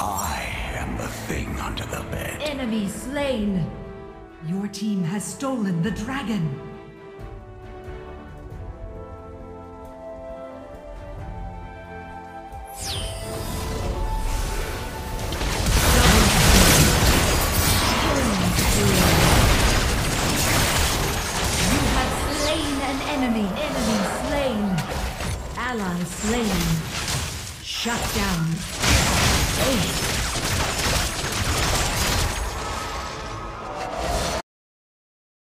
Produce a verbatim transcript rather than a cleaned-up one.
I am the thing under the bed. Enemy slain. Your team has stolen the dragon. Enemy, enemy slain. Ally slain. Shut down. Ace.